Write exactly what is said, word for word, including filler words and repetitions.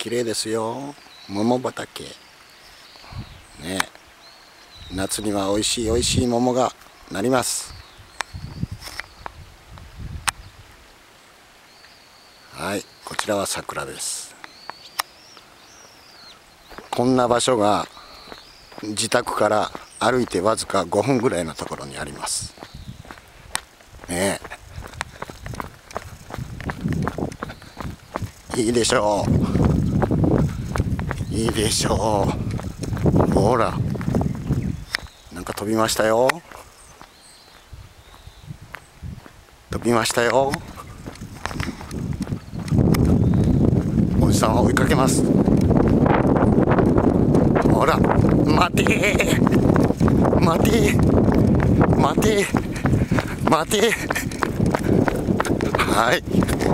綺麗ですよ。桃畑ね。夏には美味しい美味しい桃がなります。はい、こちらは桜です。こんな場所が自宅から歩いてわずかごふんぐらいのところにありますね。いいでしょう、いいでしょう。ほら、なんか飛びましたよ、飛びましたよ。おじさんは追いかけます。ほら、待て待て待て待て。はい、